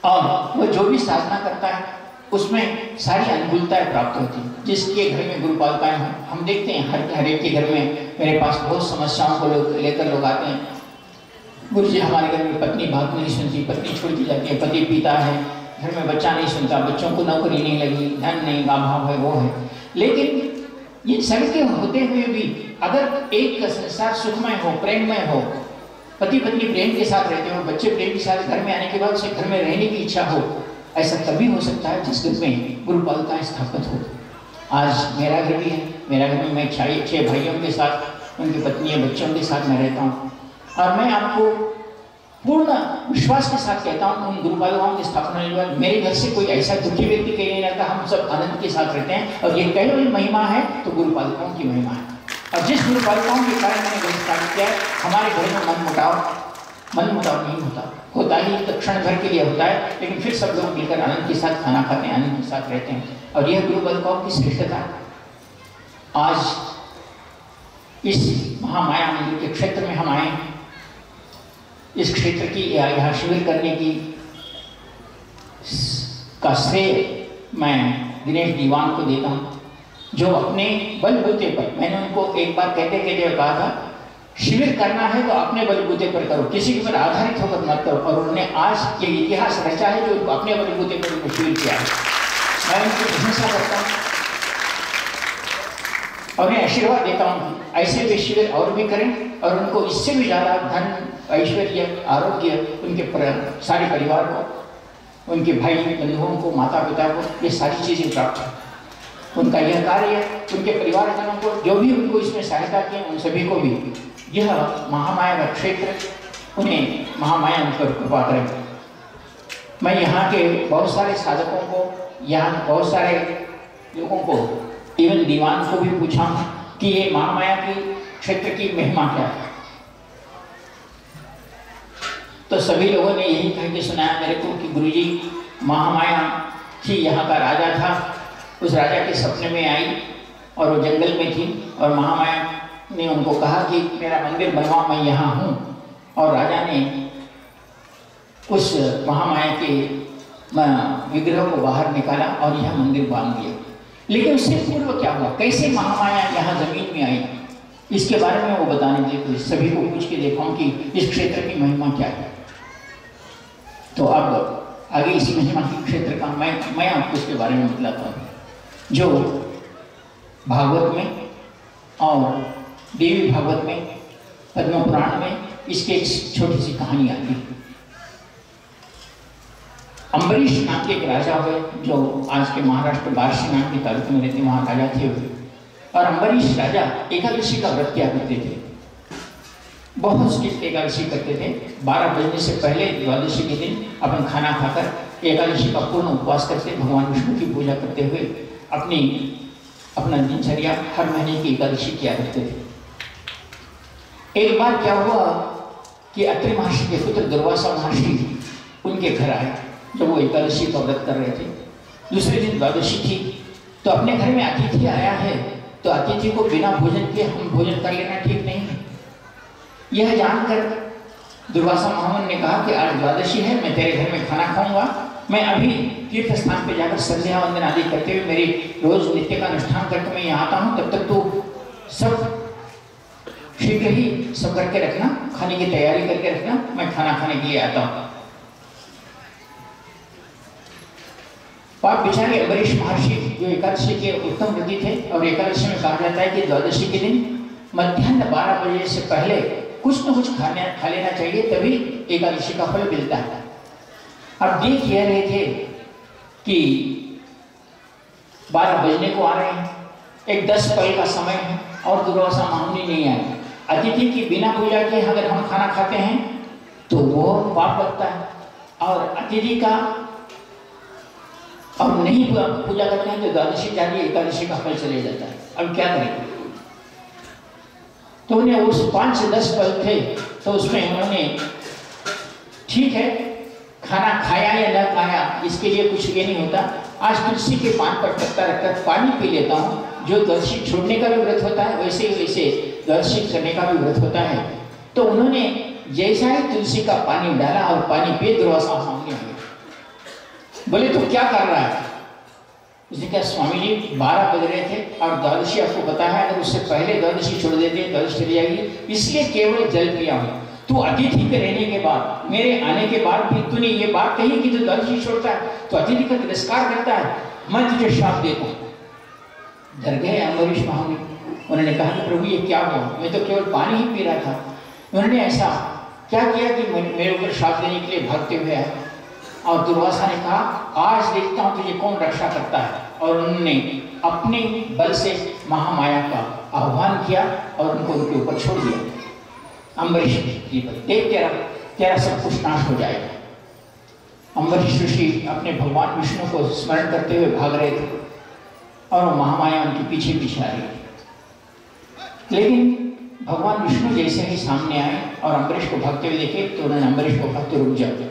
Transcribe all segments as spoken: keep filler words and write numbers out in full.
और वो जो भी साधना करता है उसमें सारी अनुकूलताएं प्राप्त होती हैं। जिसके घर में गुरुपालिकाएं हैं, हम देखते हैं हर हर एक के घर में मेरे पास बहुत समस्याओं को लोग लेकर लोग आते हैं। गुरु जी हमारे घर में पत्नी बात नहीं सुनती, पत्नी छोड़ दी जाती है, पति पीता है, घर में बच्चा नहीं सुनता, बच्चों को नौकरी नहीं लगी, धन नहीं, अभाव है, वो है। लेकिन ये सभी होते हुए भी अगर एक का संसार सुखमय हो, प्रेममय हो, पति पत्नी प्रेम के साथ रहते हो, बच्चे प्रेम के साथ घर में आने के बाद उसे घर में रहने की इच्छा हो, ऐसा तभी हो सकता है जिस घर में गुरुपालिकाएं स्थापित हो। आज मेरा घर भी है, मेरा घर में मैं छह छह भाइयों के साथ, उनकी पत्नी बच्चों के साथ मैं रहता हूँ और मैं आपको पूर्ण विश्वास के साथ कहता हूँ उन गुरुपालिकाओं की स्थापना के बाद मेरे घर से कोई ऐसा दुखी व्यक्ति कहीं नहीं रहता, हम सब आनंद के साथ रहते हैं। और ये कई महिमा है तो गुरुपालिकाओं की महिमा है। और जिस गुरुपालिकाओं के कारण मैंने घर स्थापित किया है, हमारे घर में मन मुटाव मन मुटाव नहीं होता, होता ही तो क्षण भर के लिए होता है, लेकिन फिर सब लोग मिलकर आनंद के साथ खाना खाते हैं, आनंद के साथ रहते हैं। और यह गुरुपालिकाओं की श्रेष्ठता। आज इस महामाया मंदिर के क्षेत्र में हम आए हैं, इस क्षेत्र की यहाँ शिविर करने की का श्रेय मैं दिनेश दीवान को देता हूँ, जो अपने बलबूते पर, मैंने उनको एक बार कहते कहते कहा था शिविर करना है तो अपने बलबूते पर करो, किसी के ऊपर आधारित होकर मत करो। और उन्होंने आज ये इतिहास रचा है जो अपने बलबूते पर उनको शिविर किया है। मैं उनकी प्रशंसा करता हूँ और उन्हें आशीर्वाद देता हूँ ऐसे वे शिविर और भी करें और उनको इससे भी ज़्यादा धन, ऐश्वर्य, आरोग्य, उनके पर, सारे परिवार को, उनके भाई बंधुओं को, माता पिता को ये सारी चीज़ें प्राप्त हैं। उनका यह कार्य है, उनके परिवारजनों को जो भी उनको इसमें सहायता की उन सभी को भी यह महामाया का क्षेत्र उन्हें महामाया उन पर कृपा करें। मैं यहाँ के बहुत सारे साधकों को, यहाँ बहुत सारे लोगों को, इवन दीवान को भी पूछा कि ये महामाया की क्षेत्र की महिमा क्या है, तो सभी लोगों ने यही कह के सुनाया मेरे को कि गुरुजी महामाया थी, यहाँ का राजा था, उस राजा के सपने में आई और वो जंगल में थी और महामाया ने उनको कहा कि मेरा मंदिर बनवाओ, मैं यहाँ हूँ। और राजा ने उस महामाया के विग्रह को बाहर निकाला और यह मंदिर बांध दिया। लेकिन उससे पूर्व क्या हुआ, कैसे महामाया यहाँ जमीन में आई, इसके बारे में वो बताने के लिए सभी को पूछ के देखा कि इस क्षेत्र की महिमा क्या है। तो अब आगे इसी महिमा के क्षेत्र का मैं मैं आपको इसके बारे में बताता हूँ, जो भागवत में और देवी भागवत में, पद्म पुराण में इसके एक छोटी सी कहानी आती है। अम्बरीश नाम के एक राजा हुए जो आज के महाराष्ट्र बार्शी नाम के तालुक में रहते, वहाँ राजा थे हुए। और अम्बरीश राजा एकादशी का व्रत किया करते थे, बहुत स्ट्रिक्ट एकादशी करते थे। बारह बजने से पहले द्वादशी के दिन अपन खाना खाकर एकादशी का पूर्ण उपवास करते, भगवान विष्णु की पूजा करते हुए अपनी अपना दिनचर्या हर महीने की एकादशी किया करते थे। एक बार क्या हुआ कि अत्रि महर्षि के पुत्र दुर्वासा महर्षि उनके घर आए जब वो एकादशी का व्रत कर रहे थे। दूसरे दिन द्वादशी थी, तो अपने घर में अतिथि आया है तो अतिथि को बिना भोजन के हम भोजन कर लेना ठीक नहीं है। यह जानकर दुर्वासा महामुनि ने कहा कि आज द्वादशी है, मैं तेरे घर में खाना खाऊंगा, मैं अभी तीर्थ स्थान पर जाकर संध्या वंदन आदि करते हुए मेरी रोज नित्य का अनुष्ठान करके मैं यहाँ आता हूँ, तब तक तो सब शीघ्र ही सब करके रखना, खाने की तैयारी करके रखना, मैं खाना खाने के लिए आता हूँ। पाप बेचारे अम्बरीश महर्षि जो एकादशी के उत्तम व्रती थे, और एकादशी में कहा जाता है कि द्वादशी के दिन मध्याह्न बारह बजे से पहले कुछ न कुछ खाने खा लेना चाहिए, तभी एकादशी का फल मिलता है। अब देख यह रहे थे कि बारह बजने को आ रहे हैं, एक दस पल का समय है और दुर्वासा महामुनि नहीं आए। अतिथि की बिना पूजा के अगर हम खाना खाते हैं तो वो पाप लगता है, और अतिथि का और नहीं पूजा करते हैं तो द्वादशी जाती एकादशी का फल चले जाता है। अब क्या करें? तो उन्हें उस पाँच से दस पल थे, तो उसमें उन्होंने ठीक है खाना खाया या न खाया इसके लिए कुछ ये नहीं होता, आज तुलसी के पान पर पत्ता रखकर पानी पी लेता हूँ। जो द्वादशी छोड़ने का भी व्रत होता है वैसे वैसे द्वादशी करने का भी व्रत होता है। तो उन्होंने जैसा ही तुलसी का पानी डाला और पानी पिए दुर्वासा महामुनि आ गए। बोले तो क्या कर रहा है? उसने कहा स्वामी जी बारह बज रहे थे और द्वादशी आपको पता है, अगर उससे पहले द्वादशी छोड़ देते द्वादशी चली जाएगी, इसलिए केवल जल पिया हूँ। तू अतिथि के रहने के बाद, मेरे आने के बाद भी तूने ये बात कही कि तू द्वादशी छोड़ता है, तो अतिथि का तिरस्कार करता है, मैं तुझे श्राप देता हूँ। डर गए अम्बरीश महामुनि। उन्होंने कहा कि प्रभु ये क्या हुआ, मैं तो केवल पानी ही पी रहा था। उन्होंने ऐसा क्या किया कि मेरे ऊपर श्राप देने के लिए भागते हुए आए। और दुर्वासा ने कहा आज देखता हूँ तुझे कौन रक्षा करता है। और उन्होंने अपने बल से महामाया का आह्वान किया और उनको उनके ऊपर छोड़ दिया। अम्बरीश जी पर देख तेरा तेरा सब कुछ नाश हो जाएगा। अम्बरीश ऋषि अपने भगवान विष्णु को स्मरण करते हुए भाग रहे थे और वो महामाया उनके पीछे पीछे आ रही थी। लेकिन भगवान विष्णु जैसे ही सामने आए और अम्बरीश को भागते हुए देखे तो उन्होंने अम्बरीश को भागते रुक जाओ।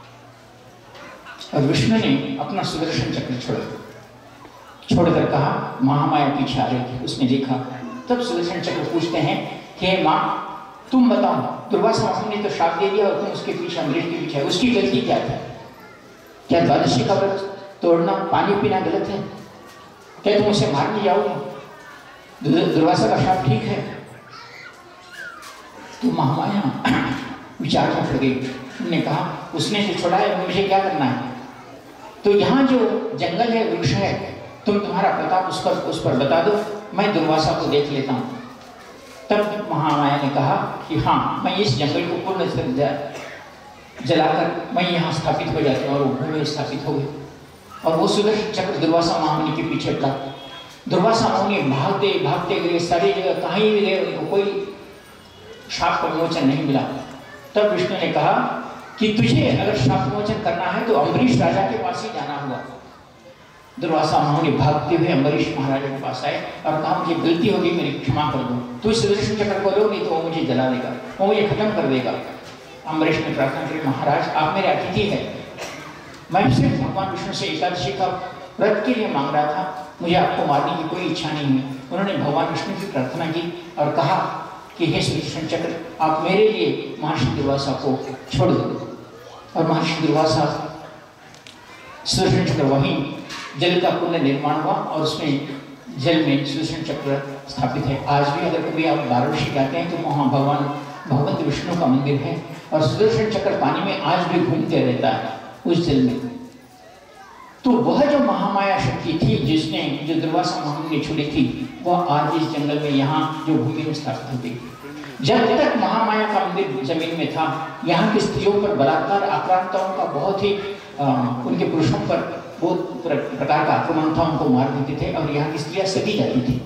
और विष्णु ने अपना सुदर्शन चक्र छोड़ा, छोड़कर कहा महामाया पीछे आ रही थी। उसने देखा, तब सुदर्शन चक्र पूछते हैं कि माँ तुम बताओ, दुर्वासा महामुनि ने तो श्राप दे दिया और तुम उसके पीछे अम्बरीश के पीछे, उसकी गलती क्या थी? क्या द्वादशी का व्रत तोड़ना, पानी पीना गलत है? क्या तुम उसे मारने जाओगे? दुर्वासा का श्राप ठीक है? तो महामाया विचार में पड़ गई। उन्होंने कहा उसने जो छोड़ा है मुझे क्या करना है? तो यहाँ जो जंगल है, वृक्ष है, तुम तुम्हारा प्रताप उस पर उस पर बता दो, मैं दुर्वासा को देख लेता हूँ। तब महामाया ने कहा कि हाँ, मैं इस जंगल को पूर्ण जलाकर मैं यहाँ स्थापित हो जाती हूँ। और वो भूमि स्थापित हो गई और वो सुदर्शन चक्र दुर्वासा महामुनि के पीछे पड़ा। दुर्वासा महामुनि भागते भागते गए, सारी जगह कहीं भी गए, उनको कोई शाप का विमोचन नहीं मिला। तब विष्णु ने कहा कि तुझे अगर शाप विमोचन करना है तो अम्बरीश राजा के पास ही जाना होगा। दुर्वासा महामुनि भागते हुए अम्बरीश महाराजा के पास आए और कहा मुझे गलती होगी, मेरी क्षमा कर दो। तू इस सुदर्शन चक्र को लो, नहीं तो वो मुझे जला देगा, वो मुझे खत्म कर देगा। अम्बरीश ने प्रार्थना की महाराज आप मेरे अतिथि हैं, मैं सिर्फ भगवान विष्णु से एकादशी का व्रत के लिए मांग रहा था, मुझे आपको मारने की कोई इच्छा नहीं है। उन्होंने भगवान विष्णु की प्रार्थना की और कहा कि हे सुदर्शन चक्र आप मेरे लिए महर्षि दुर्वासा को छोड़ दो। और महर्षि दुर्वासा सुदर्शन चक्र वहीं जल का पुनः निर्माण हुआ और उसमें जल में सुदर्शन चक्र स्थापित है। आज भी अगर कभी आप वाराणसी जाते हैं तो वहाँ भगवान भगवंत विष्णु का मंदिर है और सुदर्शन चक्र पानी में आज भी घूमते रहता है उस जल में। तो वह जो महामाया शक्ति थी जिसने जो दुर्वासा महामुनि ने छोड़ी थी, वह आज इस जंगल में यहाँ जो भूमि में स्थापित होती। जब तक महामाया का मंदिर जमीन में था, यहाँ की स्त्रियों पर बलात्कार आक्रांताओं का बहुत ही आ, उनके पुरुषों पर बहुत प्रकार का आक्रमण था, उनको मार देते थे और यहाँ की स्त्रियाँ सती जाती थी।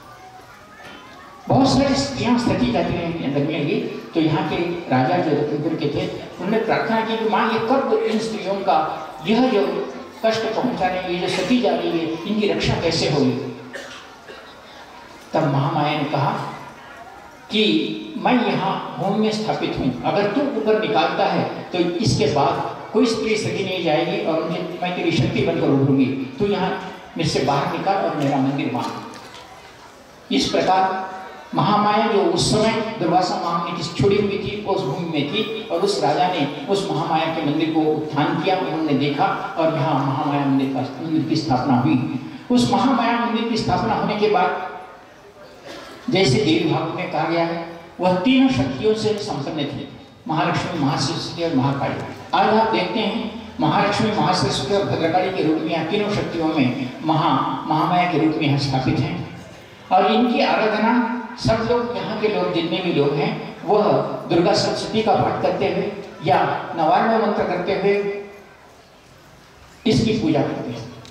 बहुत सारी स्त्रियाँ सती जाती लगने लगी। तो यहाँ के राजा जो रत्नपुर के थे, उन्होंने प्रार्थना की कि माँ ये कब इन स्त्रियों का यह जो कष्ट पहुंचा रही है, ये जो सती जा रही है, इनकी रक्षा कैसे होगी? तब महामाया ने कहा कि मैं यहाँ भूमि में स्थापित हूँ, अगर तू ऊपर निकालता है तो इसके बाद कोई स्त्री सती नहीं जाएगी और मुझे मैं तेरी शक्ति बनकर उभरूंगी। तू यहाँ मेरे से बाहर निकाल और मेरा मंदिर मान। इस प्रकार महामाया जो उस समय दुर्वासा महामुनि की छोड़ी हुई थी उस भूमि में थी और उस राजा ने उस महामाया के मंदिर को उत्थान किया। उन्होंने देखा और यहाँ महामाया मंदिर का मंदिर की स्थापना हुई। उस महामाया मंदिर की स्थापना होने के बाद जैसे देवी भागवत में कहा गया है, वह तीनों शक्तियों से संपन्न थी, महालक्ष्मी, महासरस्वती और महाकाली। आज आप देखते हैं महालक्ष्मी, महासरस्वती और भद्रकाली के रूप में यहाँ तीनों शक्तियों में महा महामाया के रूप में यहाँ स्थापित हैं और इनकी आराधना सब लोग, यहाँ के लोग जितने भी लोग हैं, वह दुर्गा सप्तशती का पाठ करते हुए या नवान्नवे मंत्र करते हुए इसकी पूजा करते हैं।